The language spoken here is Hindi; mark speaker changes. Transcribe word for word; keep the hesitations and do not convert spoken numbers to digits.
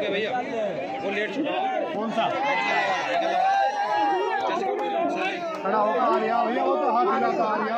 Speaker 1: गया भैया, वो लेट छुटा।
Speaker 2: कौन सा खड़ा होकर आ गया भैया, वो तो हाथ हिलाता आ गया।